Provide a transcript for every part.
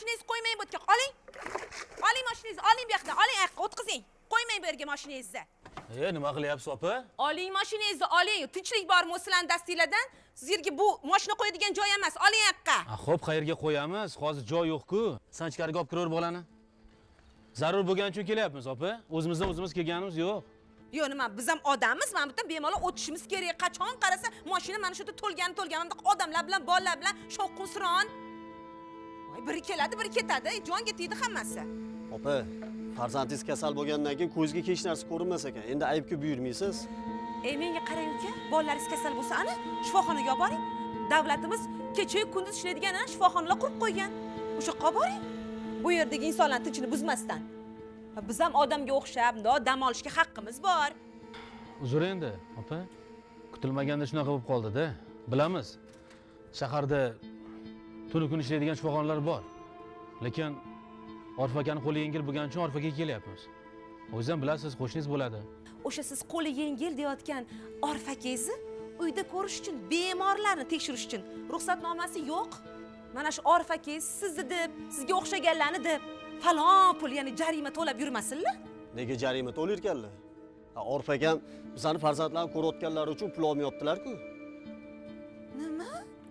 mashinangizni qo'ymang bu yerga. Oling. Oling mashinangizni, oling bu yoqdan. Oling aqqa o'tkazing. Qo'ymang bu yerga mashinangizni. Nima qilyapsiz, opa? Oling mashinangizni, oling. Tinchlik bormi sizlarning dastinglardan? Sizlarga bu mashina qo'yadigan joy emas. Oling aqqa. Xo'p, qayerga qo'yamiz? Hozir joy yo'q-ku. Sanchkariga olib kiraver bolani. Zarur bo'lgani uchun kelyapmiz, opa. O'zimizdan o'zimiz kelganimiz yo'q. Yo'q, nima, biz ham odammiz, mana bu yerdan bemalol o'tishimiz kerak. Qachon qarasa, mashina mana shu yerda to'lgan, mana odamlar bilan, bolalar bilan shovqin-suron. Voy, biri keladi, biri ketadi. Jonga tegdi hammasi. Opa, farzandingiz kasal bo'lgandan keyin ko'zga hech narsa ko'rinmas ekan. Endi aybga buyurmaysiz. Menga qarang uka, bolalaringiz kasal bo'lsa, ana shifoxonaga olib boring. Davlatimiz kecha-yu kunduz ishlaydigan shifoxonalar qurib qo'ygan. O'sha yoqqa boring. Bu yerdagi insonlarning tinchini buzmasdan. Biz ham odamga o'xshab, dam olishga haqqimiz bor. Uzr endi, opa. Kutilmaganda shunaqa bo'lib qoldi-da. Bilamiz. Shaharda tuni kun ishlaydigan shifoxonalar bor. Lekin Orif akani qo'li yengil bo'lgani uchun Orif akaga kelyapmiz. O'zingizam bilasiz, qo'shningiz bo'ladi. O'sha siz qo'li yengil deyotgan Orif akangizni uyda ko'rish uchun, bemorlarni tekshirish uchun ruxsatnomasi yo'q. Mana shu Orif akangiz sizni deb, sizga o'xshaganlarni deb falon pul, ya'ni jarima to'lab yurmasinlar. Nega jarima to'layotganlar? Orif akam bizani farzandlarni ko'rayotganlari uchun pul olmayaptilar-ku. Nima?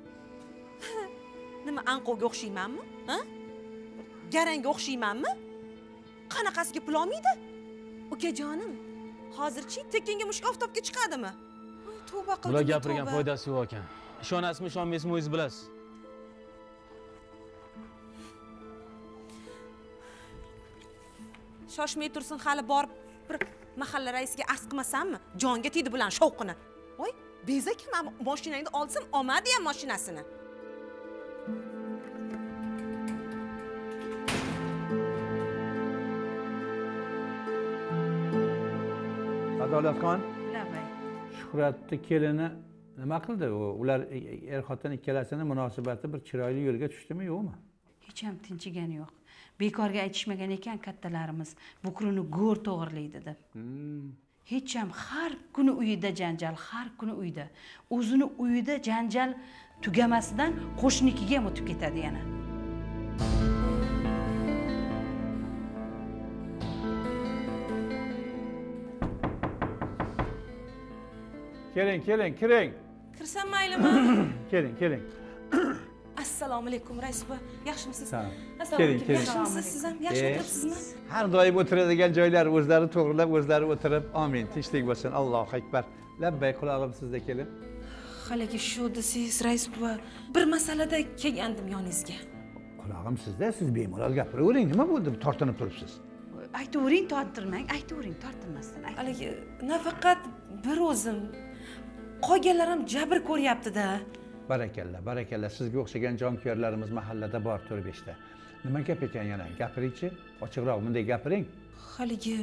Nima, anqovga o'xshaymanmi? Ha? Garanga o'xshaymanmi? Qanaqasiga pul olmaydi? Ukajonim, hozirchi tekinga mushuk oftobga chiqadimi? Tavba qildim. Bular gapirgan foydasi yo'q ekan. Ishonasizmi, ishonmaysizmi o'zingiz bilasiz. Shoshmay tursin, hali borib bir mahalla raisiga arz qilmasammi? Jonga tegdi bilan shovqini. Voy, bezak, men mashinangni olsam, olmadi ham mashinasini. Adolatxon, Shuhratni kelini nima qildi? Ular er-xotin ikkalasini munosabati bir chiroyli yo'lga tushdimi, yo'qmi? Hech ham tinchigani yo'q. Bekorga aytishmagan ekan kattalarimiz, bukrini go'r to'g'irlaydi deb. Hech ham har kuni uyida janjal, har kuni uyda. O'zini uyida janjal tugamasidan qo'shnikiga ham o'tib ketadi yana. Keling, kiring. Kirsam maylimi? Keling. Assalomu alaykum, rais buva. Yaxshimisiz? Keling. Yaxshimisiz? Siz ham yaxshi o'tiribsizmi? Har doim o'tiradigan joylar o'zlari to'g'rilab, o'zlari o'tirib, amin, tinchlik bo'lsin. Allohu akbar. Labbay, qulog'im sizda, keling. Haligi shu desangiz, rais buva, bir masalada kelgandim yoningizga. Qulog'im sizda, siz bemalol gapiravering. Nima bo'ldi? Tortinib turibsiz. Aytavering, torttirmang, aytavering, tortinmasdan. Haligi nafaqat bir o'zim, qolganlar ham jabr ko'ryapti-da. Barakalla. Sizga o'xshagan jonkuyarlarimiz mahallada bor 4-5 ta. Nima gap ekan yana? Gapiringchi, ochiqroq bunday gapiring. Haligi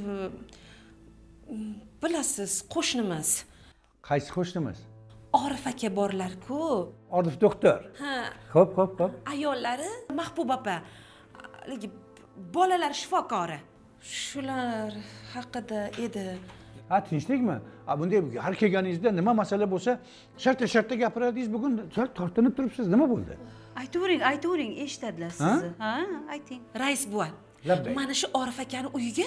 bilasiz, qo'shnimiz. Qaysi qo'shnimiz? Orif aka borlar-ku. Orif doktor. Ha. Xo'p. Ayollari Mahbuba opa. Haligi bolalar shifokori. Shular haqida edi. Ha, tinchlikmi? Bunday har kelganingizda nima masala bo'lsa, shartta gapiradingiz. Bugun tortinib turibsiz. Nima bo'ldi? Aytavering, eshitadilar sizni. Ha, ayting. Rais buva. Mana shu Orif akani uyiga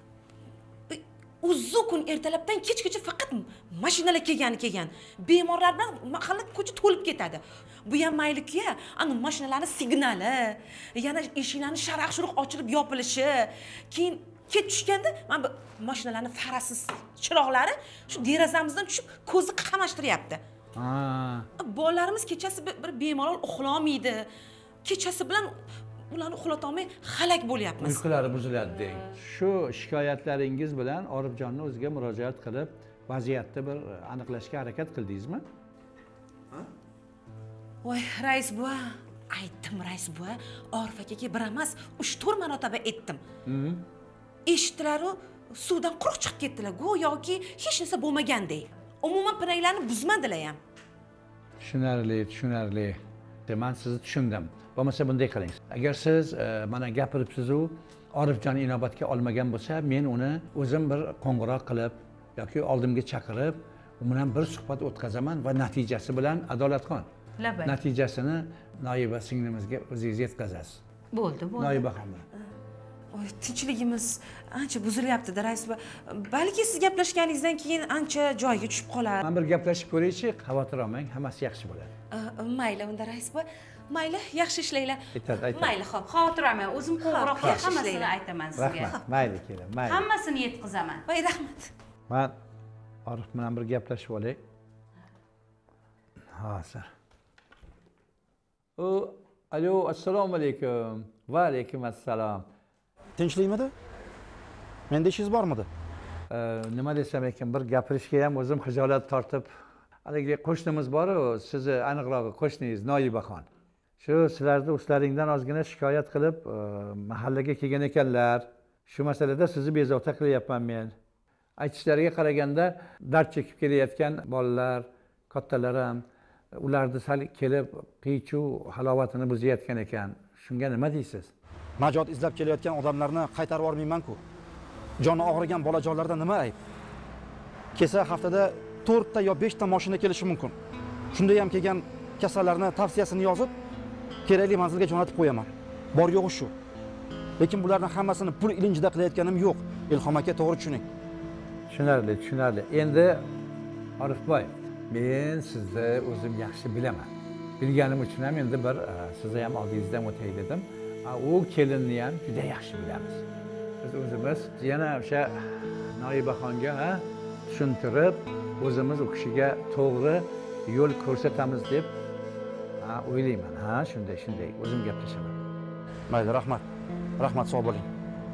uzun kun ertalabdan kechgacha faqat mashinalar kelgan. Bemorlar bilan mahalla ko'cha to'lib ketadi. Bu ham mayli-ku, ana mashinalarning signali, yana eshiklarning sharaq-shuruq ochilib yopilishi, keyin ket tushganda mana bu mashinalarning farasiz chiroqlari shu derazamizdan tushib ko'zni qamashtiryapti. Bolalarimiz kechasi bir bemalol uxlamaydi. Kechasi bilan ularni uxlatolmay halak bo'lyapmiz. Uyqulari buziladi deng. Shu shikoyatlaringiz bilan Orifjonni o'ziga murojaat qilib, vaziyatni bir aniqlashga harakat qildingizmi? Voy, rais buva, aytdim rais buva, Orif akaga bir emas, 3-4 marotaba aytdim. Eshitdilar-u, suvdan quruq chiqib ketdilar, go'yoki hech narsa bo'lmagandek. Umuman pinaklarni buzmadilar ham. Tushunarli. Men sizni tushundim. Bo'lmasa bunday qiling. Agar siz mana gapiribsiz-u, Orifjon inobatga olmagan bo'lsa, men uni o'zim bir qo'ng'iroq qilib yoki oldimga chaqirib, u bilan bir suhbat o'tkazaman va natijasi bilan Adolatxon. Natijasini Noiba singlimizga o'zingiz yetkazasiz. bo'ldi. Noiba xonim. Voy, tinchligimiz ancha buzilyapti-da, rais buva. Balki siz gaplashganingizdan keyin ancha joyiga tushib qolar. Men bir gaplashib ko'raychi, xavotir olmang, hammasi yaxshi bo'ladi. Mayli, unda rais buva. Mayli, yaxshi ishlanglar. Aytadi. Mayli, xo'p. Xavotir olmang, o'zim qo'ng'iroq qilib yaxshi hammasini ishlaylar. aytaman sizga. Rahmat, mayli keling, mayli. Hammasini yetkazaman. Voy, rahmat. Men Orif bilan bir gaplashib olay. Hozir. Alo, assalomu alaykum. Va alaykum assalom. Tinchlikmidi? Menda ishingiz bormidi? Nima desam ekan, bir gapirishga ham o'zim xijolat tortib, haligi qo'shnimiz bor-ku, sizni aniqrog'i qo'shningiz Noibaxon. Shu sizlarni ushlaringdan ozgina shikoyat qilib, mahallaga kelgan ekanlar. Shu masalada sizni bezovta qilyapman men. Aytishlariga qaraganda dard chekib kelayotgan bolalar, kattalar ham ularni sal kelib qiy-chuv halovatini buzayotgan ekan. Shunga nima deysiz? Najot izlab kelayotgan odamlarni qaytarib yubormayman-ku. Joni og'rigan bolajonlarda nima ayb? Kelsa haftada 4 ta yo 5 ta mashina kelishi mumkin. Shunda ham kelgan kasallarni tavsiyasini yozib, kerakli manzilga jo'natib qo'yaman. Bor yo'g'i shu. Lekin bularning hammasini pul ilinjida qilayotganim yo'q. Ilhom aka, to'g'ri tushuning. Tushunarli, tushunarli. Endi Orifboy, men sizni o'zim yaxshi bilaman. Bilganim uchun ham endi bir sizni ham oldingizdan o'tay dedim. U kelinni ham juda yaxshi bilamiz. Biz o'zimiz yana o'sha Noibaxonga tushuntirib, o'zimiz u kishiga to'g'ri yo'l ko'rsatamiz deb o'ylayman. Shunday, o'zim gaplashaman. Mayli, rahmat. Rahmat, sog' bo'ling.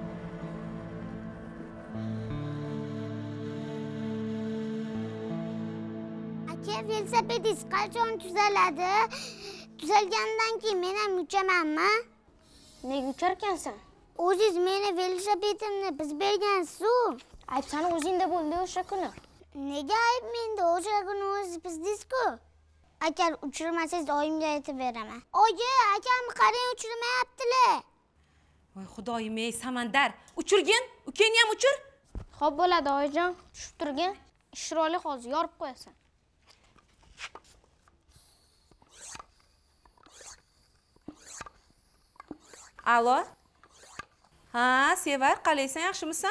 Aka, velosipedingiz qachon tuzaladi? Tuzalgandan keyin men ham uchamanmi? Nega ucharkansan? O'zingiz meni velosipedimni biz bergansiz-ku. Ayb sani o'zingda bo'ldi o'sha kuni. Nega ayb menda? O'sha kuni o'z bizdingiz-ku. Agar uchirmasangiz oyimga aytib beraman. Oyi, akamni qarang, uchirmayaptilar. Voy, xudoyim-ey, Samandar, uchirgin, ukangni ham uchir. Xo'p bo'ladi, oyijon. Tushib turgin. Chiroyli hozir yorib qo'yasan. Alo. Sevar, qalaysan, yaxshimisan?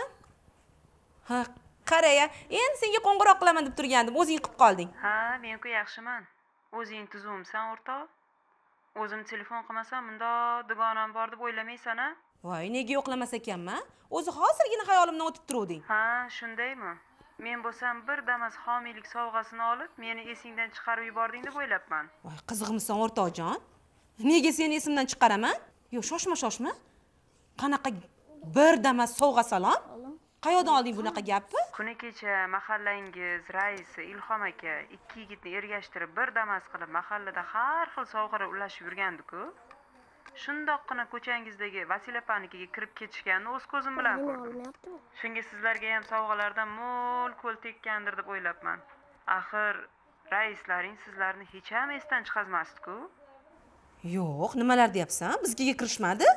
Qara-ya, endi senga qo'ng'iroq qilaman deb turgandim, o'zing qilib qolding. Men-ku yaxshiman. O'zing tuzumsan, o'rtoq. O'zim telefon qilmasam, bunda dugonam bor deb o'ylamaysan-a? Voy, nega yo'qlamas ekanman? O'zi hozirgina xayolimdan o'tib turuvding. Shundaymi? Men bo'lsam bir damas homiylik sovg'asini olib, meni esingdan chiqarib yubording deb o'ylabman. Voy, qiziqmisan, o'rtoqjon? Nega seni esimdan chiqaraman? Yo, shoshma. Qanaqa bir damas sovg'a salom? Qayoqdan olding bunaqa gapni? Kuni kecha mahallangiz raisi Ilhom aka ikki yigitni ergashtirib bir damas qilib mahallada har xil sovg'alar ulashib yurgandiku. Shundoqqina ko'changizdagi Vasilapanikiga kirib ketishganini o'z ko'zim bilan ko'rdim. Shunga sizlarga ham sovg'alardan mo'l qo'l tekkandir deb o'ylabman. Axir raislaring sizlarni hech ham esdan chiqazmasdi-ku. Yo'q, nimalar deyapsan? Bizga kirishmadi?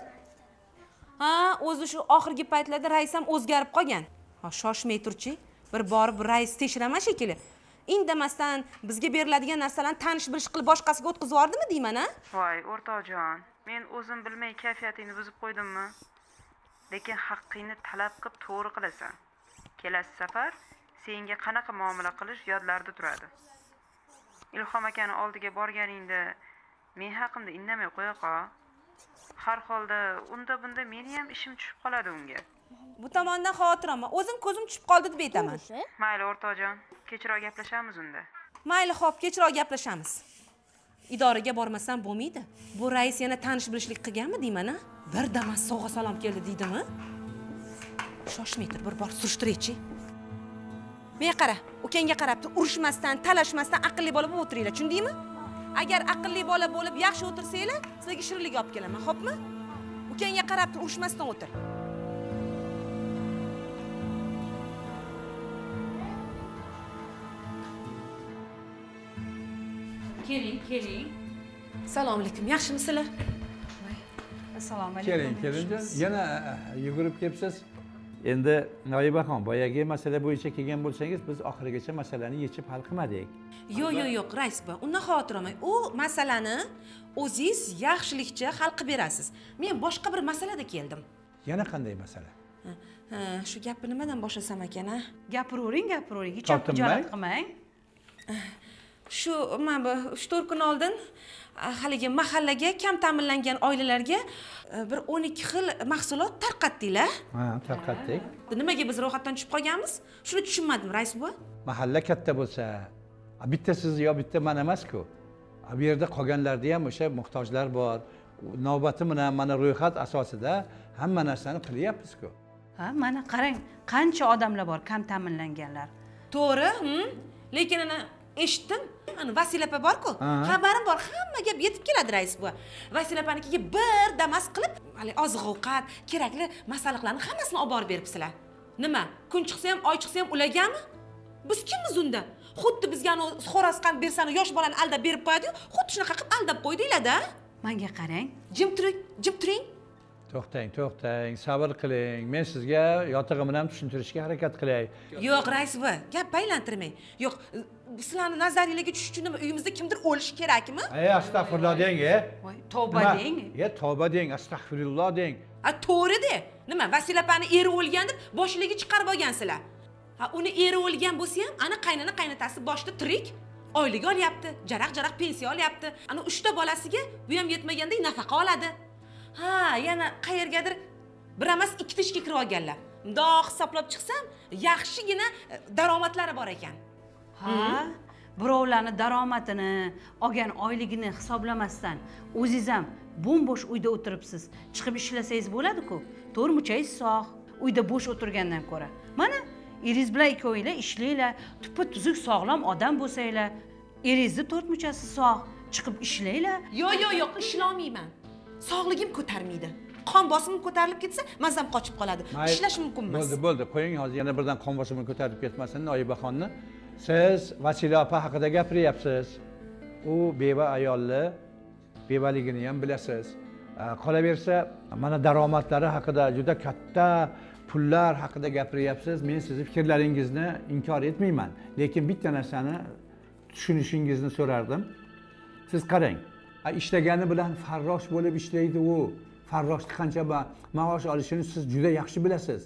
O'zi shu oxirgi paytlarda rais ham o'zgarib qolgan. Shoshmay turchi. Bir borib rais tekshiraman shekilli. Indamasdan bizga beriladigan narsalarni tanish-bilish qilib boshqasiga o'tkazib yubordimi deyman-a? Voy, o'rtoqjon, men o'zim bilmay kayfiyatingni buzib qo'ydimmi? Lekin haqqingni talab qilib to'g'ri qilasan. Kelasi safar senga qanaqa muomala qilish yodlarda turadi. Ilhom akani oldiga borganingda men haqimda indamay qo'ya qol. Har holda unda bunda meni ham ishim tushib qoladi unga. Bu tomondan xavotir olma. O'zim ko'zim tushib qoldi deb aytaman. Mayli o'rtoqjon, kechroq gaplashamiz unda. Mayli, xo'p, kechroq gaplashamiz. Idoraga bormasam bo'lmaydi. Bu rais yana tanish-bilishlik qilganmi deyman-a? Bir damas sovg'a salom keldi deydimi? Shoshmay tur, bir bor surishtiraychi. Men qara, ukangga qarab urushmasdan, talashmasdan aqlli bola bo'lib o'tiringlar, tushundingmi? Agar aqlli bola bo'lib yaxshi o'tirsanglar, sizlarga shirinlik olib kelaman, xo'pmi? Ukangga qarab urushmasdan o'tir. Keling. Assalomu alaykum, yaxshimisizlar? Assalomu alaykum. Keling, yana yugurib kelibsiz. endi Noibaxon, boyagi masala bo'yicha kelgan bo'lsangiz, biz oxirigacha masalani yechib hal qilmadik. Yo'q, rais buva, undan xavotir olmang. U masalani o'zingiz yaxshilikcha hal qilib berasiz. Men boshqa bir masalada keldim. Yana qanday masala? Shu gapni nimadan boshlasam ekan, a? Gapiravering, hech ham xijolat qilmang. Shu mana bu 3-4 kun oldin haligi mahallaga kam ta'minlangan oilalarga bir 12 xil mahsulot tarqatdinglar. Ha, tarqatdik. Nimaga biz ro'yxatdan tushib qolganmiz? Shuni tushunmadim, rais buva. Mahalla katta bo'lsa, bitta siz yo bitta men emas-ku. Bu yerda qolganlarda ham o'sha muhtojlar bor. Navbati bilan mana ro'yxat asosida hamma narsani qilyapmiz-ku. Ha, mana qarang, qancha odamlar bor kam ta'minlanganlar. To'g'ri, lekin ana eshitdim. Ana Vasila opa bor-ku, xabarim bor, hamma gap yetib keladi rais buva. Vasila opanikiga bir damas qilib, hali oziq-ovqat, kerakli masalliqlarni hammasini olib borib beribsizlar. Nima? Kun chiqsa ham, oy chiqsa ham ulargami? Biz kimmiz unda? Xuddi bizga xo'rasqand bersani yosh bolani aldab berib qo'yadi-yu, xuddi shunaqa qilib aldab qo'ydinglar-da. Menga qarang. Jim turing. To'xtang, sabr qiling. Men sizga yotig'i bilan tushuntirishga harakat qilay. Yo'q, rais buva, gap aylantirmang. Yo'q, sizlarni nazariyalarga tushish uchun uyimizda kimdir o'lishi kerakmi? Astag'firulloh deng, Voy, tavba deng. Tavba deng, astag'firulloh deng. To'g'ri-de. Nima, Vasila opani eri o'lgan deb boshiga chiqarib olgansizlar. Uni eri o'lgan bo'lsa ham, ana qaynona qaynotasi boshida tirik, oylik olyapti, jaraq-jaraq pensiya olyapti. Ana 3 ta bolasiga bu ham yetmaganda nafaqa oladi. Yana qayergadir bir emas 2 ta ishga kirib olganlar. Bundoq hisoblab chiqsam, yaxshigina daromadlari bor ekan. Birovlarni daromadini, olgan oyligini hisoblamasdan o'zingiz ham bo'm-bo'sh uyda o'tiribsiz. Chiqib ishlasangiz bo'ladi-ku. To'rmuchangiz sog', uyda bo'sh o'tirgandan ko'ra. Mana eringiz bilan ikkovinglar ishlanglar, tuppa-tuzuk sog'lom odam bo'lsanglar, eringizni to'rtmuchasi sog', chiqib ishlanglar. Yo'q, ishlolmayman. Sog'ligim ko'tarmaydi. Qon bosimim ko'tarilib ketsa, mazam qochib qoladi. Ishlash mumkin emas. Bo'ldi, qo'ying, hozir yana birdan qon bosimi ko'tarib ketmasin Noibaxonni. Siz Vasila opa haqida gapiryapsiz. U beva ayolli, bevaligini ham bilasiz. Qolaversa, mana daromadlari haqida juda katta pullar haqida gapiryapsiz. Men sizni fikrlaringizni inkor etmayman, lekin bitta narsani tushunishingizni so'rardim. Siz qarang, ishlagani bilan farrosh bo'lib ishlaydi u. Farroshni qancha maosh olishini siz juda yaxshi bilasiz.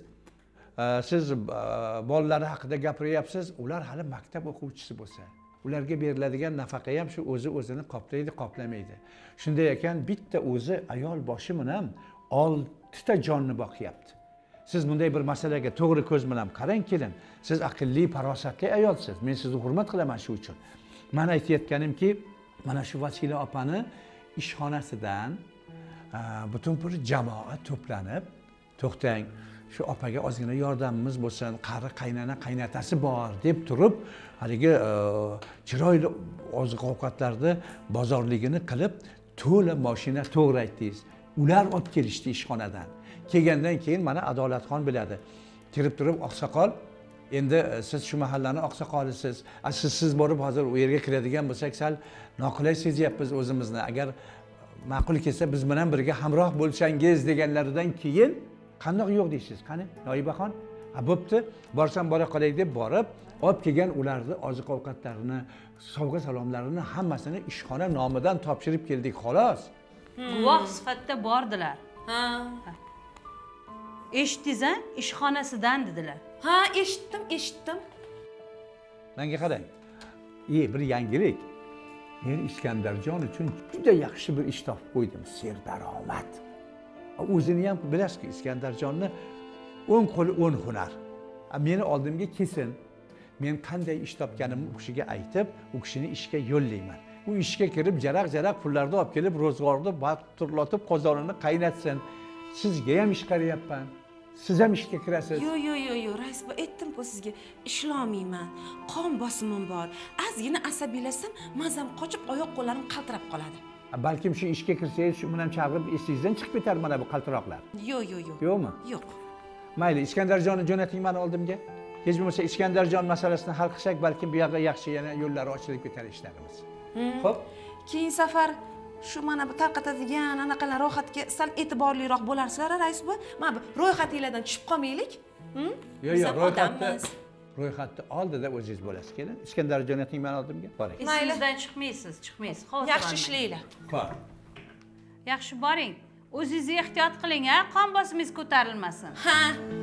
Siz bolalari haqida gapiryapsiz. Ular hali maktab o'quvchisi bo'lsa, ularga beriladigan nafaqa ham shu o'zini qoplaydi, qoplamaydi. Shunday ekan, bitta o'zi ayol boshi bilan 6 ta jonni boqyapti. Siz bunday bir masalaga to'g'ri ko'z bilan qarang, kelin. Siz aqlli, farosatli ayolsiz. Men sizni hurmat qilaman shu uchun. Men aytayotganimki, mana shu Vasila opani ishxonasidan butun bir jamoat to'planib, to'xtang, shu opaga ozgina yordamimiz bo'lsin, qari qaynona qaynotasi bor deb turib, haligi chiroyli oziq-ovqatlarni bozorligini qilib, to'la mashina, to'g'ri aytdingiz. Ular olib kelishdi ishxonadan. Kelgandan keyin mana Adolatxon biladi. Kirib turib, oqsoqol, endi siz shu mahallani oqsoqolisiz. Siz borib hozir u yerga kiradigan bo'lsak, sal noqulay sezyapmiz o'zimizni. Agar ma'qul kelsa biz bilan birga hamroh bo'lsangiz deganlaridan keyin qandoq yo'q deysiz? Qani, Noibaxon? Bo'pti, borsam bora qolay deb borib, olib kelgan ularni oziq-ovqatlarini, sovg'a salomlarini hammasini ishxona nomidan topshirib keldik, xolos. Guvoh sifatida bordilar. Eshitdingiz-a? Ishxonasidan dedilar. Eshitdim. Menga qarang. Bir yangilik. Men Iskandarjon uchun juda yaxshi bir ish topib qo'ydim, serdaromad. O'zini ham bilasizki, Iskandarjonni 10 qo'li 10 hunar. Meni oldimga kelsin. Men qanday ish topganimni u kishiga aytib, u kishini ishga yo'llayman. U ishga kirib, jaraq-jaraq pullarni olib kelib, ro'zg'orni turlatib, qozonini qaynatsin. Sizga ham ish qarayapman. Siz ham ishga kirasiz. Yo'q, rais bu aytdim-ku sizga, ishlolmayman. Qon bosimim bor. Ozgina asabiylasam, mazam qochib, oyoq-qo'llarim qaltirab qoladi. Balkim shu ishga kirsangiz, shu bilan chaqirib esingizdan chiqib ketar mana bu qaltiroqlar. Yo'q. Yo'qmi? Yo'q. Mayli, Iskandarjonni jo'nating mani oldimga. Hech bo'lmasa Iskandarjon masalasini hal qilsak, balkim bu yoqqa yaxshi yana yo'llari ochilib ketar ishlarimiz. Xo'p. Keyin safar shu mana bu tarqatadigan anaqalar ro'yxatga sal e'tiborliroq bo'larsizlar, rais bu. Mana bu ro'yxatinglardan tushib qolmaylik. Yo'q, Biz yo'q, ham ro'yxatni odammiz. ro'yxatni oldida o'zingiz bo'lasiz. Kelin, Iskandarjon yoting men oldimga. Boring. Sizdan chiqmaysiz. Hozir. Yaxshi ishlaylar. Bor. Yaxshi boring. O'zingizni ehtiyot qiling, ha? Qon bosimingiz ko'tarilmasin. Ha.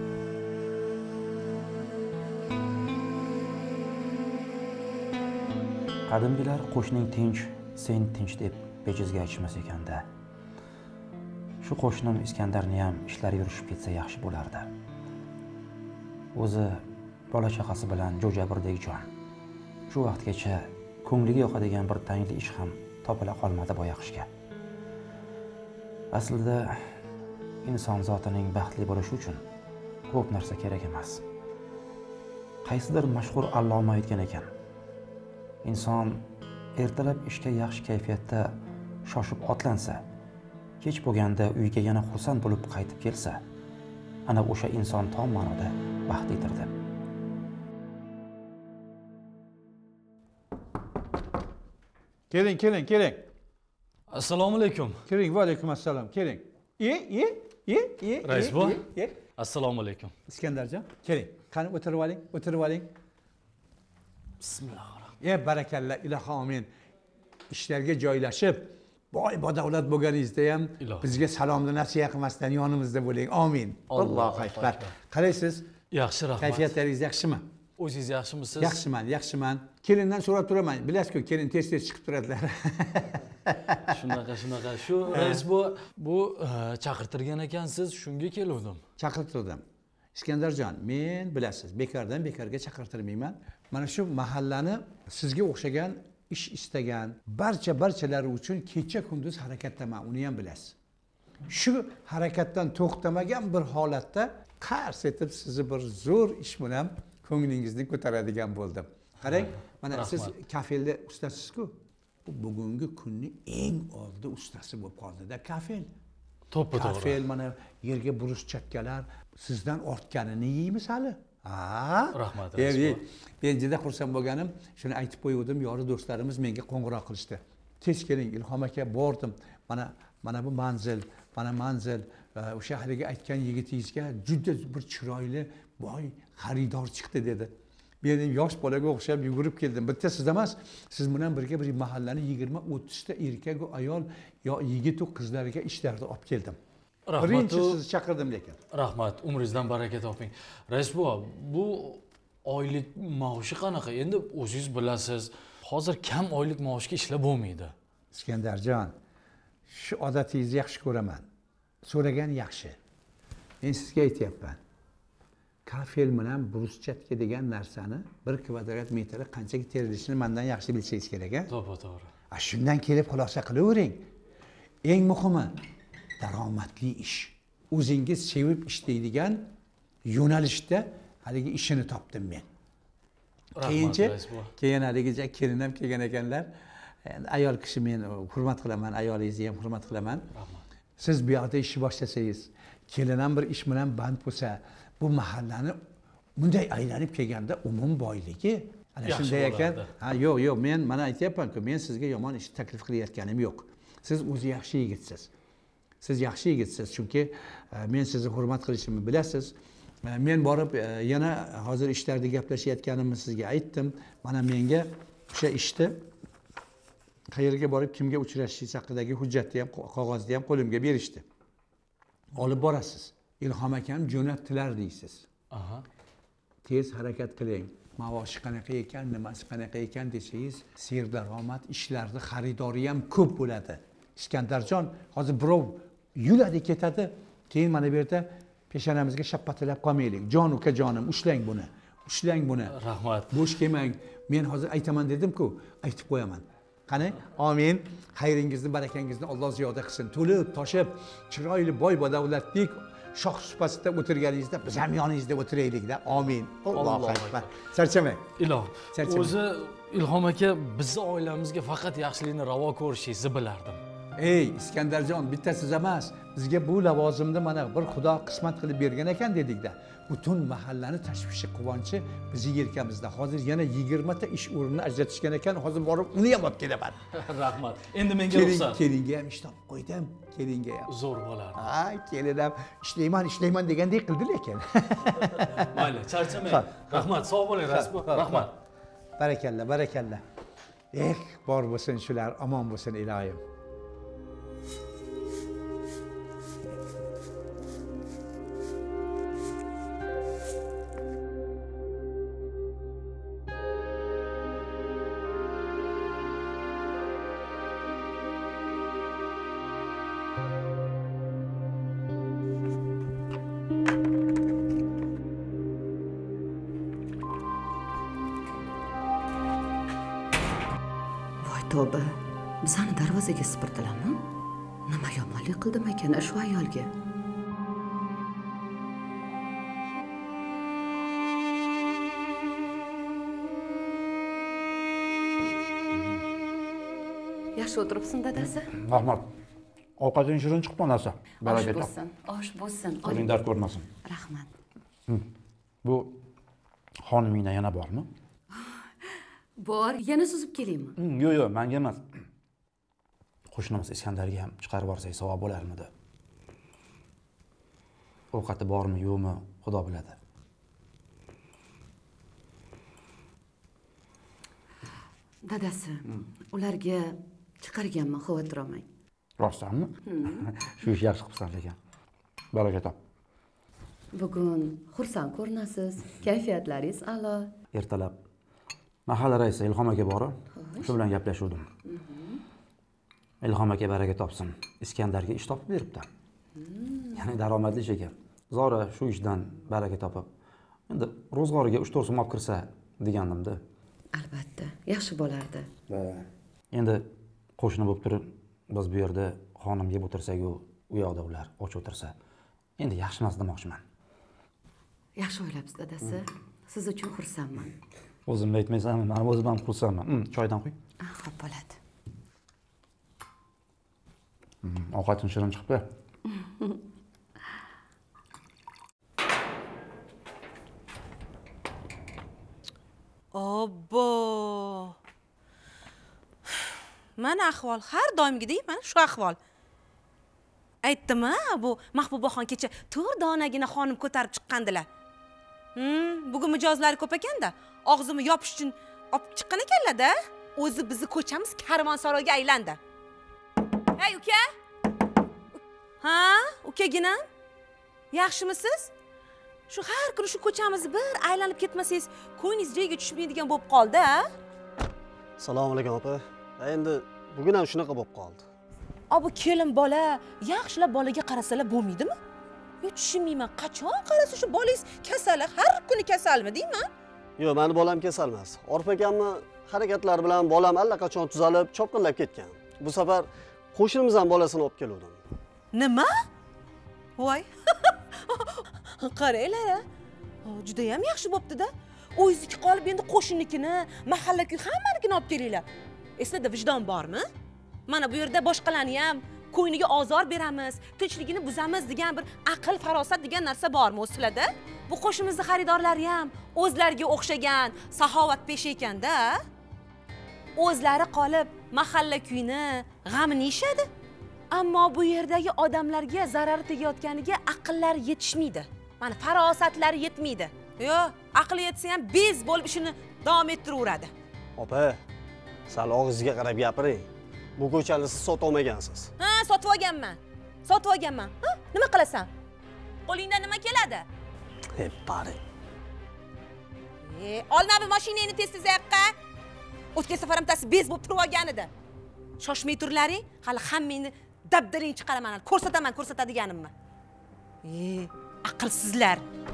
Qadimgilar qo'shning tinch, sen tinch deb bejizga aytishmas ekanda. Shu qo'shnim Iskandarni ham ishlari yurishib ketsa yaxshi bo'lardi. O'zi bola chaqasi bilan jo'jabirdek jon. Shu vaqtgacha ko'ngliga yoqadigan bir tayinli ish ham topila qolmadi boyaqishga. Aslida inson zotining baxtli bo'lishi uchun ko'p narsa kerak emas. Qaysidir mashhur alloma aytgan ekan. Inson ertalab ishga yaxshi kayfiyatda shoshib otlansa, kech bo'lganda uyiga yana xursand bo'lib qaytib kelsa, ana o'sha inson tom ma'noda baxtlidir deb. Keling. Assalomu alaykum. Kiring, va alaykum assalom. Keling. Rais bu. Assalomu alaykum. Iskandarjon, keling. Qani o'tirib oling. Bismillahirrohmanirrohim. Barakalla, ilohi amin. Ishlarga joylashib, boy badavlat bo'lganingizda ham bizga salomni nasiya qilmasdan yonimizda bo'ling. Amin. Allohu akbar. Qalaysiz? Yaxshi, rahmat. Kayfiyatlaringiz yaxshimi? O'zingiz yaxshimisiz? Yaxshiman. Kelindan so'rab turaman. Bilasizku, kelin tez chiqib turadilar. Shunaqa. Shu rais bu chaqirtirgan ekansiz, shunga keldim. Chaqirtirdim. Iskandarjon, men bilasiz, bekordan bekorga chaqirtirmayman. Mana shu mahallani sizga o'xshagan ish istagan barchalari uchun kecha kunduz harakatdaman, uni ham bilasiz. Shu harakatdan to'xtamagan bir holatda qars etib sizni bir zo'r ish bilan ko'nglingizni ko'taradigan bo'ldim. Qarang, mana siz kafelda ustasizku. Bu bugungi kunning eng oldi ustasi bo'lib qoldi-da kafel. To'g'ri. Kafel mana yerga bruschatkalar sizdan ortganini yeymiz hali. Rahmat. Men juda xursand bo'lganim, shuni aytib qo'ydim, yori do'stlarimiz menga qo'ng'iroq qilishdi. Tez keling, Ilhom aka, bordim. Mana bu manzil, o'sha haligi aytgan yigitingizga juda bir chiroyli, boy xaridor chiqdi dedi. Men yosh bolaga o'xshab yugurib keldim. Bitta siz emas, siz bilan birga bir mahallani 20-30 ta erkak va ayol yo yigit va qizlarga ishlarni olib keldim. Birinchi sizni chaqirdim lekin. Rahmat, umringizdan baraka toping. Rais bu oylik maoshi qanaqa? Endi o'zingiz bilasiz, hozir kam oylik maoshga ishlab bo'lmaydi. Iskandarjon, shu odatingizni yaxshi ko'raman. So'ragan yaxshi. Men sizga aytyapman. Kafel bilan bruschatka degan narsani 1 kvadrat metri qanchaga terilishini mendan yaxshi bilsangiz kerak, a? To'g'ri. Shundan kelib xulosa qilavering. Eng muhimi daromadli ish. O'zingiz sevib ishlaydigan yo'nalishda haligi ishini topdim men. Keyin haligi kelin ham kelgan ekanlar. Ayol kishi men hurmat qilaman, ayolingizni ham hurmat qilaman. Siz bu yerda ishni boshlasangiz, kelin ham bir ish bilan band bo'lsa, bu mahallani bunday aylanib kelganda umum boyligi ana shunday ekan. Yo'q, men mana aytyapman-ku, men sizga yomon ish taklif qilayotganim yo'q. Siz o'zi yaxshi yigitsiz. Siz yaxshi yigitsiz, chunki men sizni hurmat qilishimni bilasiz. Men borib yana hozir ishlarda gaplashayotganimni sizga aytdim. Mana menga o'sha ishni qayerga borib kimga uchrashishingiz haqidagi hujjatni ham, qog'ozni ham qo'limga berishdi. Olib borasiz. Ilhom akam jo'natdilar deysiz. Tez harakat qiling. Maoshi qanaqa ekan, nimasi qanaqa ekan desangiz, serdaromad ishlarni xaridori ham ko'p bo'ladi. Iskandarjon, hozir birov yuladi ketadi, keyin mana bu yerda peshonamizga shappatilab qolmaylik. Jon ukajonim, ushlang buni. Rahmat. Bo'sh kelmang. Men hozir aytaman dedim-ku, aytib qo'yaman. Qani, amin. Xayringizni, barakangizni Alloh ziyoda qilsin. To'lib, toshib, chiroyli boy badavlatlik shoh supasida o'tirganingizda biz ham yoningizda o'tiraylik-da. Amin. Allohu akbar. Charchamang. Iloh. O'zi Ilhom aka, bizning oilamizga faqat yaxshilikni ravo ko'rishingizni bilardim. ey Iskandarjon, bitta siz emas, bizga bu lavozimni mana bir xudo qismat qilib bergan ekan dedikda. Butun mahallani tashvishi, quvonchi bizning yelkamizda. Hozir yana 20 ta ish o'rnini ajratishgan ekan. Hozir borib uni ham olib kelaman. Rahmat. Endi menga ruxsat. Kelinga ham ish topib qo'ydim. Kelinga ham. Zo'r bo'lardi. Ha, kelinam ishlayman degandek qildi lekin. Mayli, charchamang. Rahmat, sog' bo'ling, rasmi. Rahmat. Barakalla. Bor bo'lsin shular, omon bo'lsin iloyim. Tavba, bizani darvozaga supurdilarmi? Nima yomonlik qildim ekan shu ayolga? Yaxshi o'tiribsin dadasi? Rahmat. Ovqating shirin chiqib qolsa. Baraka top. Osh bo'lsin. Qo'ling dard ko'rmasin. Rahmat. Bu xonimingda yana bormi? Bor, yana suzib kelaymi? Yo'q, menga emas. Qo'shnimiz Iskandarga ham chiqarib borsak savob bo'larmidi? Ovqati bormi, yo'qmi, Xudo biladi. Dadasi, ularga chiqarganman, xavotir olmang. Rostdanmi? Shu ish yaxshi qilibsan lekin. Baraka top. Bugun xursand ko'rinasiz, kayfiyatlaringiz a'lo. Ertalab mahalla raisi Ilhom aka borib, shu bilan gaplashuvdim. Ilhom aka baraka topsin, Iskandarga ish topib beribdi. Ya'ni daromadli ish ekan. Zora shu ishdan baraka topib, endi ro'zg'origa 3-4 so'm olib kirsa degandim-da. Albatta, yaxshi bo'lardi. Endi qo'shni bo'lib turib, biz bu yerda xonim yeb o'tirsak-ku, u yoqda ular och o'tirsa, endi yaxshi emas demoqchiman. Yaxshi o'ylabsiz, dadasi. Siz uchun xursandman. O'zimni aytmaysanmi? Men o'zim ham xursandman. Choydan qo'y. Xo'p, bo'ladi. Ovqating shirin chiqibdi. Obbo. Mana ahvol har doimgidek, mana shu ahvol. Aytdim-a, bu Mahbubaxon kecha 4 donagina xonim ko'tarib chiqqandilar. Bugun mijozlari ko'p ekanda, og'zimni yopish uchun olib chiqqan ekanlar-da. O'zi bizni ko'chamiz karvonsaroyga aylandi. Hey uka? Ha, ukaginam? Yaxshimisiz? Shu har kuni shu ko'chamizni bir aylanib ketmasangiz, ko'nglingiz joyiga tushmaydigan bo'lib qoldi-a? Assalomu alaykum opa. Endi bugun ham shunaqa bo'lib qoldi. Bu kelin bola, yaxshilab bolaga qarasalar bo'lmaydimi? Yo, tushunmayman. Qachon qarasa shu bolangiz kasal, har kuni kasalmi deyman? Yo'q, meni bolam kasal emas. Orif akamni harakatlari bilan bolam allaqachon tuzalib, chopqinlab ketgan. Bu safar qo'shnimiz ham bolasini olib keluvdim. Nima? Voy. Qaranglar-a. Juda ham yaxshi bo'pti-da. O'zingniki qolib endi qo'shninikini, mahalla-ku hammanikini olib kelinglar. Eslada vijdon bormi? Mana bu yerda boshqalarni ham ko'yniga ozor beramiz, tinchligini buzamiz degan bir aql, farosat degan narsa bormi o'zlarda? Bu qo'shnimizning xaridorlari ham o'zlariga o'xshagan saxovatpesh ekanda. O'zlari qolib mahalla kuyini, g'amini yeyishadi. Ammo bu yerdagi odamlarga zarar tegayotganiga aqllari yetishmaydi. Mana farosatlari yetmaydi. Yo'q, aqli yetsa ham bez bo'lib ishini davom ettiraveradi. Opa, sal og'zingizga qarab gapiring. Bu ko'chani siz sotib olmagansiz. Ha, sotib olganman. Ha, nima qilasan? Qo'lingdan nima keladi? Bari. Olma bu mashinangni tez-tez yoqqa. O'tgan safar ham tasi bez bo'lib turib olgan edi. Shoshmay turlaring, hali hammangni dabdaring chiqaraman, ko'rsatamanmi? Aqlsizlar.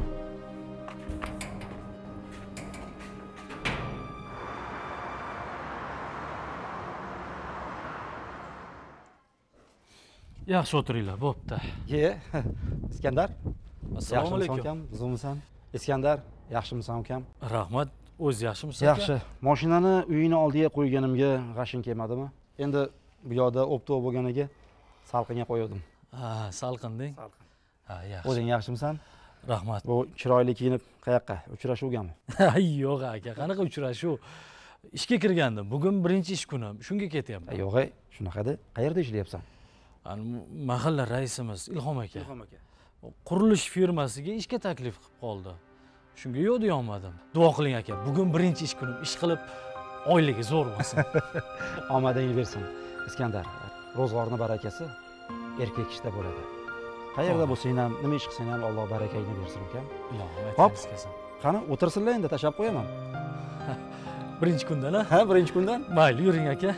Yaxshi o'tiringlar, bo'pti. Iskandar. Assalomu alaykum. Akam, buzimisan? Iskandar, yaxshimisan ukam? Rahmat. O'z yaxshimisiz? Yaxshi. Mashinani uyini oldiga qo'yganimga g'ashing kelmadimi? Endi Bu yoqda o'ptoq bo'lganiga salqinga qo'ydim. Ha, salqinding. Ha, yaxshi. O'zing yaxshimisan? Rahmat. Bu chiroyli kiyinib qayoqqa? Uchrashuvgami? Yo'q aka, qanaqa uchrashuv? Ishga kirgandim. Bugun birinchi ish kunim. Shunga ketyapman. Yo'q, shunaqada. Qayerda ishlayapsan? Mahalla raisimiz Ilhom aka. Ilhom aka. Qurilish firmasiga ishga taklif qilib qoldi. Shunga yo'q deya olmadim. Duo qiling aka. Bugun birinchi ish kunim. Ish qilib oyligi zo'r bo'lsin. Omading bersin. Iskandar, ro'zg'orning barakasi erkak ishda bo'ladi. Qayerda bo'lsang ham, nima ish qilsang ham Alloh barakangni bersin, ukam. Hop, qani o'tirsinlar endi, tashlab qo'yaman. Birinchi kundan, ha? Birinchi kundan. Mayli, yuring aka.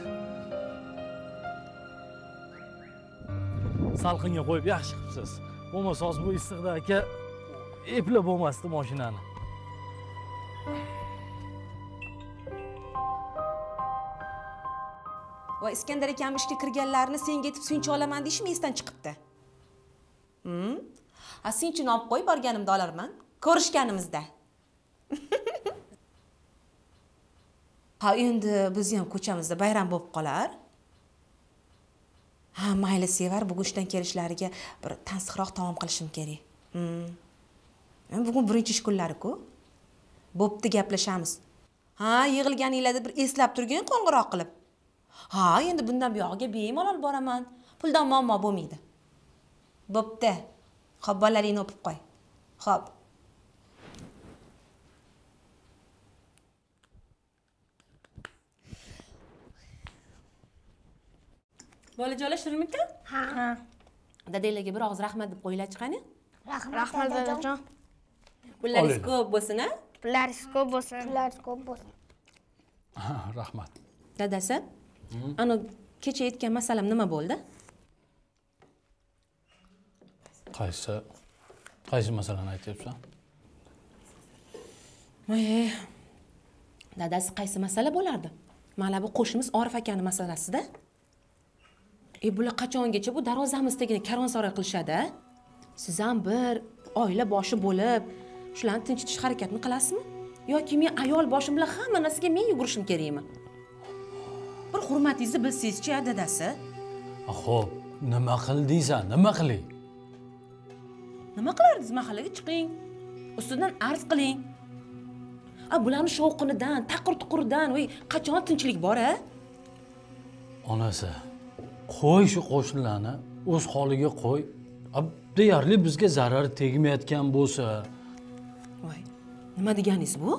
Salqinga qo'yib yaxshi qilibsiz. Bo'lmasa hozir bu issiqda aka eplab bo'lmasdi mashinani. Va Iskandar akam ishga kirganlarni senga aytib suyunchi olaman deyishim esdan chiqibdi. Ha, suyunchini olib qo'y, borganimda olarman. Ko'rishganimizda. Ha, endi biz ham ko'chamizda bayram bo'lib qolar. Ha, mayli sevar, bugun ishdan kelishlariga bir tansiqroq taom qilishim kerak. Bugun birinchi ish kunlari-ku. Bo'pti, gaplashamiz. Ha, yig'ilganinglarda bir eslab turgin qo'ng'iroq qilib. Ha, endi bundan bu yog'iga bemalol boraman. Puldan muammo bo'lmaydi. Bo'pti. Xo'p, bolalaringni o'pib qo'y. Xo'p. Bolajonlar shirinmikan? Ha. Dadanglarga bir og'iz rahmat deb qo'yinglar chiqani. Rahmat dadajon. Pullaringiz ko'p bo'lsin, a? Pullaringiz ko'p bo'lsin. Pullaringiz ko'p bo'lsin. Rahmat. Dadasi, ana kecha aytgan masalam nima bo'ldi? Qaysi masalani aytyapsan? Dadasi qaysi masala bo'lardi? Mana bu qo'shnimiz Orif akani masalasida. Bular qachongacha bu darvozamizdagina karvonsaroy qilishadi? Siz ham bir oila boshi bo'lib, shularni tinchitish harakatini qilasizmi? Yoki men ayol boshim bilan hamma narsaga men yugurishim kerakmi? Bir hurmatingizni bilsangiz-chi, dadasi. Xo'p, nima qildingsan? Nima qiling? Nima qilardingiz? Mahallaga chiqing. Ustidan arz qiling. Bularning shovqinidan, taqir-tuquridan, voy, qachon tinchlik bor-a? Onasi, qo'y shu qo'shnilarni o'z holiga qo'y. Deyarli bizga zarar tegmayotgan bo'lsa. Voy, nima deganingiz bu?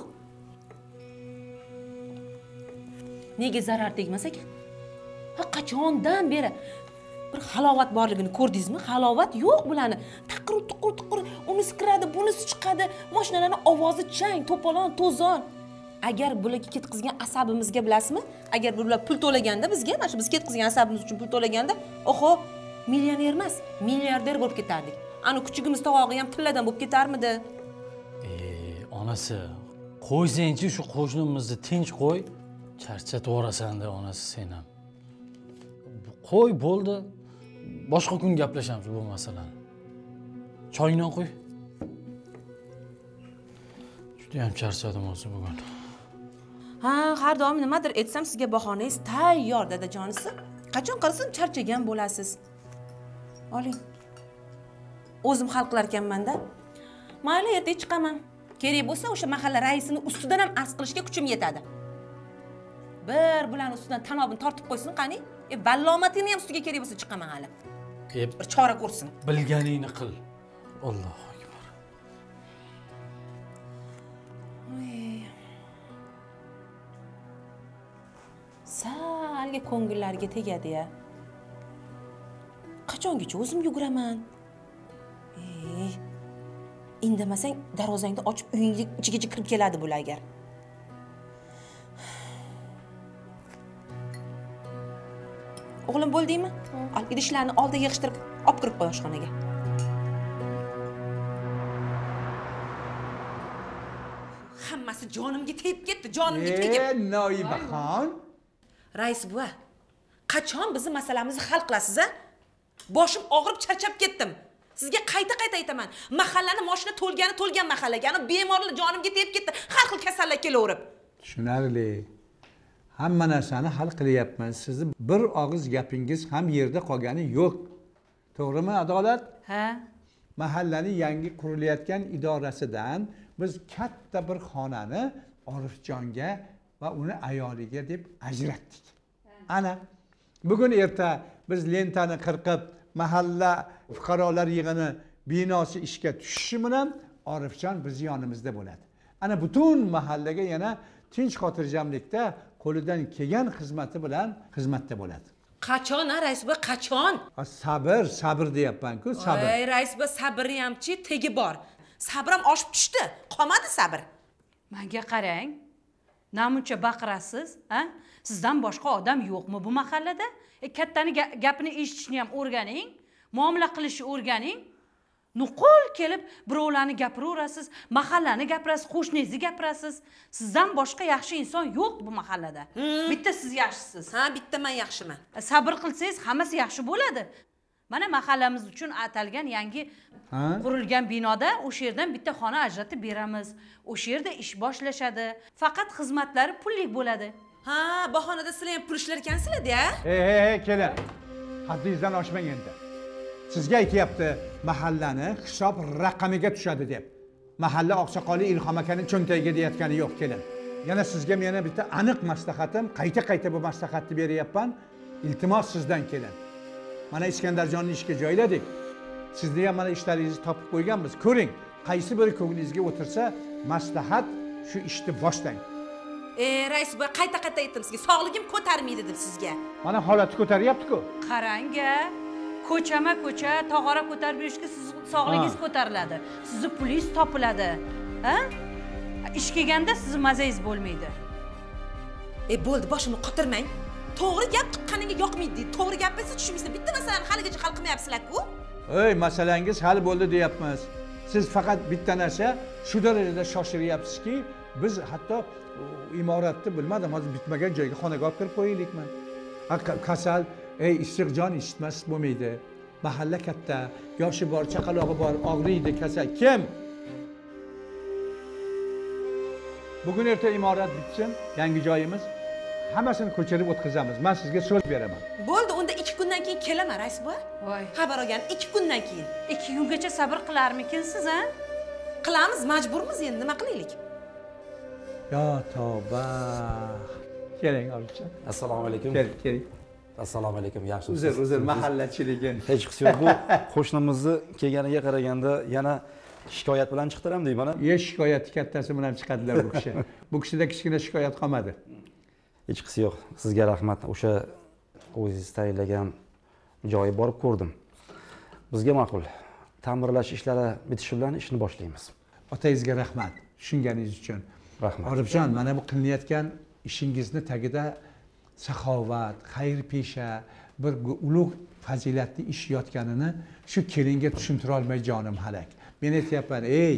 Nega zarar tegmas ekan? Ha, qachondan beri bir halovat borligini ko'rdingizmi? Halovat yo'q bularni. Taqir-tuqur, unisi kiradi, bunisi chiqadi. Mashinalarning ovozi chang, to'polon, to'zon. Agar bularga ketkizgan asabimizga bilasizmi? Agar bular pul to'laganda bizga, mana shu biz ketkizgan asabimiz uchun pul to'laganda, oho, millioner emas, milliarder bo'lib ketardik. Ani kuchugimiz tog'og'i ham tilladan bo'lib ketarmidi? Onasi, qo'ysang-chi shu qo'shnimizni tinch qo'y. Charchatib orasan-da onasi sen ham. Qo'y, bo'ldi. Boshqa kun gaplashamiz bu masalani. Choyni qo'y. Juda ham charchadim o'zi bugun. Ha, har doim nimadir aytsam sizga bahonangiz tayyor, dadajonisi. Qachon qilsam charchagan bo'lasiz. Oling. O'zim hal qilar ekanman-da. Mayli, ertaga chiqaman. Kerak bo'lsa o'sha mahalla raisini ustidan ham arz qilishga kuchim yetadi. Bir bularning ustidan tanobini tortib qo'ysin qani? Vallomatini ham ustiga kerak bo'lsa chiqaman hali. Bir chora ko'rsin. Bilganingni qil. Allohu akbar. Salga ko'ngillariga tegadi-ya. Qachongacha o'zim yuguraman? Indamasang darvozangni ochib uyingga ichigacha kirib keladi bular agar. O'g'lim bo'ldingmi? Al, idishlarni oldiga yig'ishtirib olib kirib qo'y oshxonaga. Hammasi jonimga tegib ketdi, jonimga tegib. Noibaxon. Rais buva, qachon bizni masalamizni hal qilasiz-a? Boshim og'rib charchab ketdim. Sizga qayta-qayta aytaman. Mahallani mashina to'lgan mahallaga, ana bemorlar jonimga tegib ketdi. Har xil kasallar kelaverib. Tushunarli. Hamma narsani hal qilyapmiz. Sizni bir og'iz gapingiz ham yerda qolgani yo'q. To'g'rimi, Adolat? Ha? Mahallaning yangi qurilayotgan idorasidan biz katta bir xonani Orifjonga va uni ayoliga deb ajratdik. Ana bugun erta biz lentani qirqib mahalla fuqarolar yig'ini binosi ishga tushishi bilan Orifjon biz yonimizda bo'ladi. Ana butun mahallaga yana tinch xotirjamlikda qo'lidan kelgan xizmati bilan xizmatda bo'ladi. Qachon, rais bu qachon? Sabr deyapman-ku, sabr. Ey, rais bu sabri hamchi tegi bor. Sabrim oshib tushdi. Qolmadi sabr. Menga qarang. Namuncha baqirasiz, ha? Sizdan boshqa odam yo'qmi bu mahallada? Kattani gapini eshitishni ham o'rganing, muomala qilishni o'rganing. Nuqul kelib birovlarni gapiraverasiz, mahallani gapirasiz, qo'shningizni gapirasiz. Sizdan boshqa yaxshi inson yo'q bu mahallada. Bitta siz yaxshisiz. Ha, bitta men yaxshiman. Sabr qilsangiz hammasi yaxshi bo'ladi. Mana mahallamiz uchun atalgan yangi qurilgan binoda o'sha yerdan bitta xona ajratib beramiz. O'sha yerda ish boshlashadi. Faqat xizmatlari pullik bo'ladi. Ha, bahonada sizlar ham pul ishlar ekansizlar-da. Hey, kelin. Haddingizdan oshmang endi. Sizga aytyapti, mahallani hisob raqamiga tushadi deb. Mahalla oqsoqoli Ilhom akaning cho'ntagiga deyotgani yo'q, kelin. Yana sizga meni bitta aniq maslahatim, qayta bu maslahatni beryapman. Iltimos sizdan kelin. Mana Iskandarjonni ishga joyladik. Sizni ham mana ishlaringizni topib qo'yganmiz. Ko'ring, qaysi biri ko'nglingizga o'tirsa, maslahat shu ishni boshlang. Rais bu qayta aytdim sizga, sog'ligim ko'tarmaydi deb sizga. Mana holati ko'taryapti-ku. Qarang-a. Ko'cha tog'ora ko'tarib yurishga siz sog'ligingiz ko'tariladi. Sizni pulingiz topiladi. Ha? Ish kelganda sizni mazangiz bo'lmaydi. Bo'ldi, boshimni qotirmang. To'g'ri gap tuqqaniga yoqmaydi. To'g'ri gap esa tushunmaysiz. Bitta masalani haligacha hal qilmayapsizlar-ku. Ey, masalangiz hal bo'ldi deyapmiz. Siz faqat bitta narsa shu darajada shoshiryapsizki, biz hatto imoratni bilmadim, hozir bitmagan joyga xonaga olib kirib qo'yaylikmi? Kasal, ey, issiqjon eshitmas bo'lmaydi. Mahalla katta, yoshi bor, chaqalog'i bor, og'riydi, kasal. Kim? Bugun erta imorat bitsin, yangi joyimiz, hammasini ko'chirib o'tkazamiz. Men sizga so'z beraman. Bo'ldi, unda 2 kundan keyin kelaman, rais bu. Voy. Xabar olgan 2 kundan keyin. 2 kungacha sabr qilarmikinsiz, ha? Qilamiz, majburmiz endi, nima qilaylik? Yo tavba. Keling, Orifjon. Assalomu alaykum. Keling. Assalomu alaykum. Yaxshimisiz? Uzr, mahallachiligim. Hech qisi yo'q. Bu qo'shnimizni kelganiga qaraganda yana shikoyat bilan chiqdiram deyman. Shikoyati kattasi bilan chiqadilar bu kishi. Bu kishida kichkina shikoyat qolmadi. Hech qisi yo'q. Sizga rahmat. O'sha o'zingiz tayinlagan joyga borib ko'rdim. Bizga ma'qul. Ta'mirlash ishlari bitishi bilan ishni boshlaymiz. Otangizga rahmat tushunganingiz uchun. Rahmat. Orifjon, mana bu qilinayotgan ishingizni tagida saxovat, xayrpesha, bir ulug' fazilatli ish yotganini shu kelinga tushuntira olmay jonim halak. Men aytyapman, ey,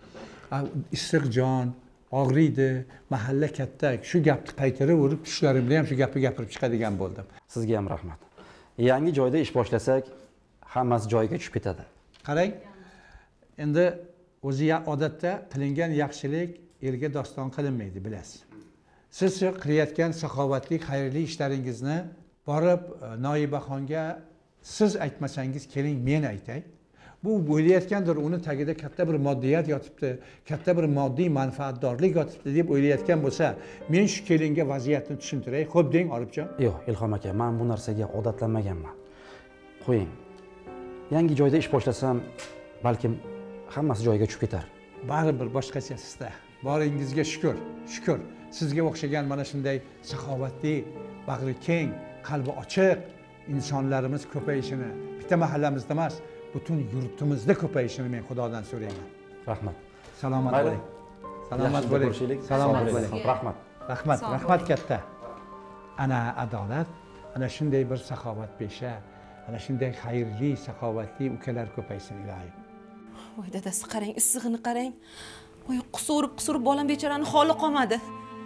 issiqjon, og'riydi, mahalla katta, shu gapni qaytaraverib, tushlarimda ham shu gapni gapirib chiqadigan bo'ldim. Sizga ham rahmat. Yangi joyda ish boshlasak, hammasi joyiga tushib ketadi. Qarang, endi o'zi odatda qilingan yaxshilik elga doston qilinmaydi, bilasiz. Siz qilayotgan saxovatli, xayrli ishlaringizni borib noibaxonga siz aytmasangiz, keling men aytay. Bu o'ylayotgandir, uni tagida katta bir moddiyat yotibdi, katta bir moddiy manfaatdorlik yotibdi deb o'ylayotgan bo'lsa, men shu kelinga vaziyatni tushuntiray. Xo'p deng, Orifjon. Yo'q, Ilhom aka, men bu narsaga odatlanmaganman. Qo'ying. Yangi joyda ish boshlasam, balkim hammasi joyiga tushib ketar. Baribir boshqachasizda. Boringizga shukr, shukr. Sizga o'xshagan mana shunday saxovatli, bag'ri keng, qalbi ochiq insonlarimiz ko'payishini, bitta mahallamizda emas, butun yurtimizda ko'payishini men Xudodan so'rayman. Rahmat. Salomat bo'ling. Salomat bo'ling. Salomat bo'ling. Rahmat. Rahmat katta. Ana adolat, ana shunday bir saxovatpesha, ana shunday xayrli, saxovatli ukalar ko'paysin ilohim. Voy dadasi, qarang, issig'ini qarang. Voy, qusurib bolam bechorani holi qolmadi.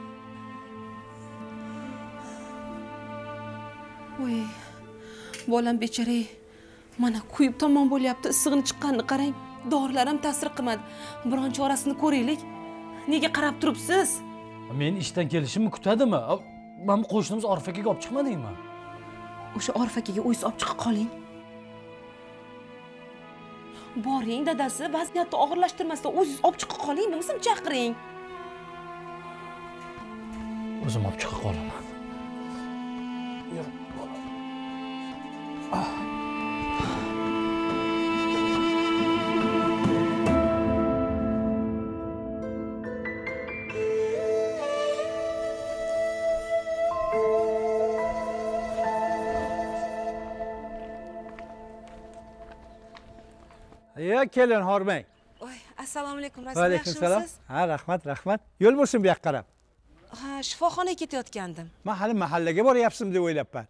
Voy, bolam bechora, mana kuyib tomon bo'lyapti, issig'ini chiqqanini qarang. Dorilar ham ta'sir qilmadi. Biron chorasini ko'raylik. Nega qarab turibsiz? Men ishdan kelishimni kutadimi? mana bu qo'shnimiz Orif akaga olib chiqmadingmi? O'sha Orif akaga o'zingiz olib chiqib qoling. Boring dadasi, vaziyatni og'irlashtirmasdan o'zingiz olib chiqib qoling, bo'lmasam chaqiring. O'zim olib chiqib qolaman. Yur. Ya kelin hormang. Oy, assalomu alaykum, Va Rasul, alaykum salom. yaxshimisiz? Ha, rahmat. Yo'l bo'lsin bu yoqqa qarab. Ha, shifoxonaga ketayotgandim. Men hali mahallaga boryapsizmi deb o'ylabman.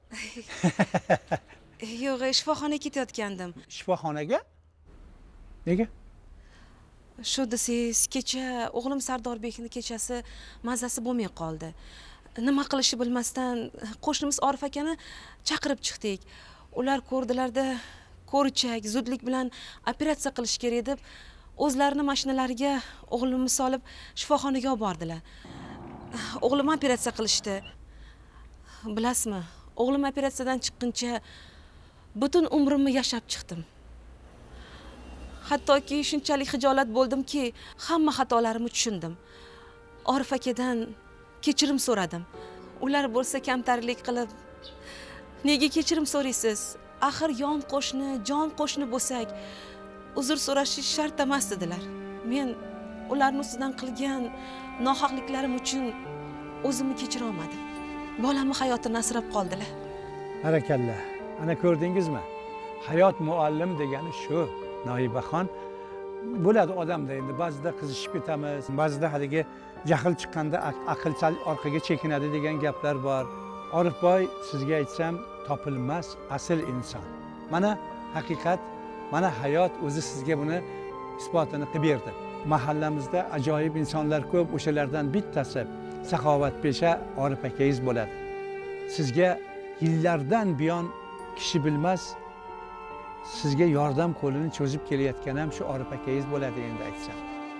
Yo'q, shifoxonaga ketayotgandim. Shifoxonaga? Nega? Shu desangiz, kecha o'g'lim Sardorbekni kechasi mazasi bo'lmay qoldi. Nima qilishni bilmasdan qo'shnimiz Orif akani chaqirib chiqdik. Ular ko'rdilarda ko'richak, zudlik bilan operatsiya qilish kerak deb o'zlarini mashinalariga o'g'limni solib shifoxonaga olib bordilar. O'g'lim operatsiya qilishdi. Bilasizmi, o'g'lim operatsiyadan chiqquncha butun umrimni yashab chiqdim. Hattoki shunchalik xijolat bo'ldimki, hamma xatolarimni tushundim. Orif akadan kechirim so'radim. Ular bo'lsa kamtarlik qilib, nega kechirim so'raysiz? Axir yon qo'shni, jon qo'shni bo'lsak, uzr so'rashi shart emas dedilar. Men ularning ustidan qilgan nohaqliklarim uchun o'zimni kechira olmadim. Bolamni hayotini asrab qoldilar. Barakalla. Ana ko'rdingizmi? Hayot muallim degani shu. Noibaxon bo'ladi odamda endi ba'zida qizishib ketamiz, ba'zida haligi jahl chiqqanda aql sal orqaga chekinadi degan gaplar bor. Orifboy sizga aytsam topilmas asl inson. Mana haqiqat, mana hayot o'zi sizga buni isbotini qilib berdi. Mahallamizda ajoyib insonlar ko'p, o'shalardan bittasi saxovatpesha Orif akangiz bo'ladi. Sizga yillardan buyon kishi bilmas sizga yordam qo'lini cho'zib kelayotgan ham shu Orif akangiz bo'ladi endi aytsam.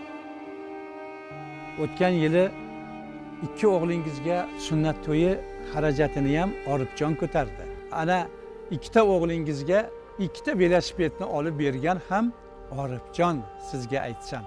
O'tgan yili 2 o'g'lingizga sunnat to'yi xarajatini ham Orifjon ko'tardi. Ana 2ta o'g'lingizga 2ta velosipedni olib bergan ham Orifjon sizga aytsam.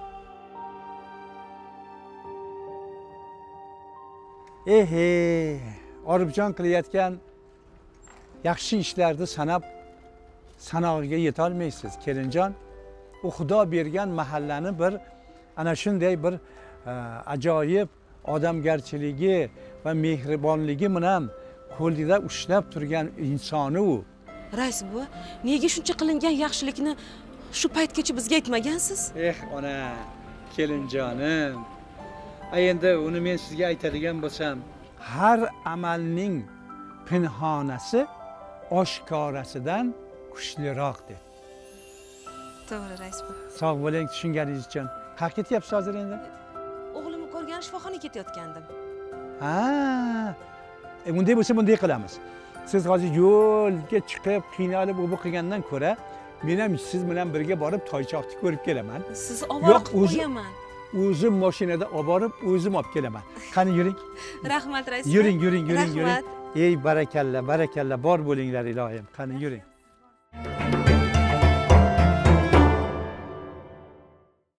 Orifjon qilayotgan yaxshi ishlarni sanab sanog'iga yetolmaysiz kelinjon. U Xudo bergan mahallani bir ana shunday bir ajoyib odamgarchiligi va mehribonligi bilan qo'lida ushlab turgan insoni u. Rais buva, nega shuncha qilingan yaxshilikni shu paytgacha bizga aytmagansiz? Ona, kelinjonim. Endi uni men sizga aytadigan bo'lsam, har amalning pinhonasi oshkorasidan kuchliroq deb. To'g'ri, rais buva. Sog' bo'ling tushunganingiz uchun. Qayerga ketyapsiz hozir endi? O'g'limni ko'rgan shifoxonaga ketayotgandim. Bunday bo'lsa bunday qilamiz. Siz hozir yo'lga chiqib, qiynalib o'bi qilgandan ko'ra, men ham siz bilan birga borib toychoqni ko'rib kelaman. Siz ovora qilib qo'yaman. O'zim mashinada olib borib, o'zim olib kelaman. Qani yuring. Rahmat, rais. Yuring. Ey barakalla, bor bo'linglar ilohim. Qani yuring.